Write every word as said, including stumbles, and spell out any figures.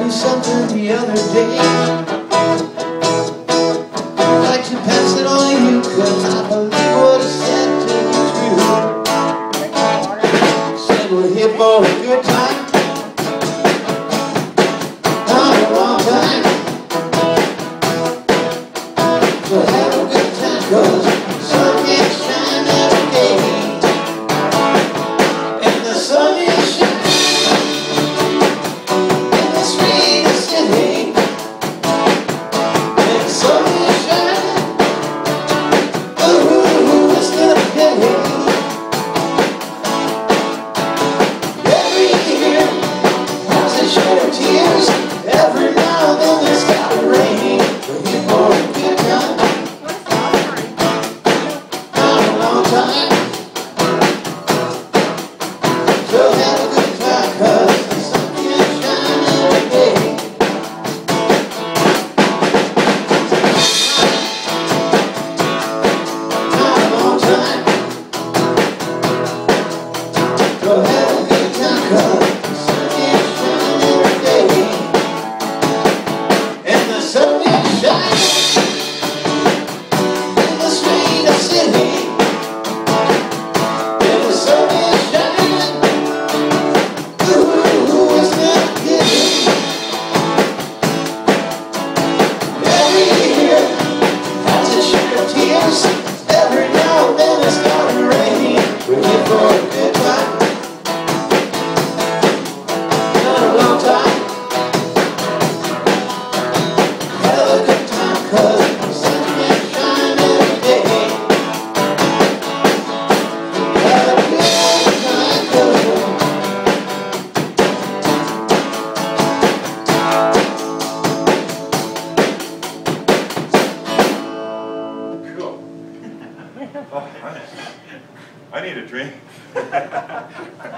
me something the other day. I'd like to pass it on to you, cause I believe what he said to you true. Said we're here for a good time, not a long time. So have a good time, cause the sun can't shine every day. And the sun is shining in the sweetest city. And the sun is shining, ooh, it's gonna be good. Every year has a share of tears. Every now and then there's gotta rain. We're here for a good time, not a long time. So have a good time, cause the sun can't shine every day. Not a long time. So have a good time, cause the sun can't shine every day. And the sun is shining in the sweetest city. And the sun is shining, ooh, it's not good. Every year has its share of tears. Every now and then it's gonna rain. We're here for a good time, not a long time. Have a good time, cause the sun can't shine every day. Have a good time, cause Cool. Oh, I, I need a drink.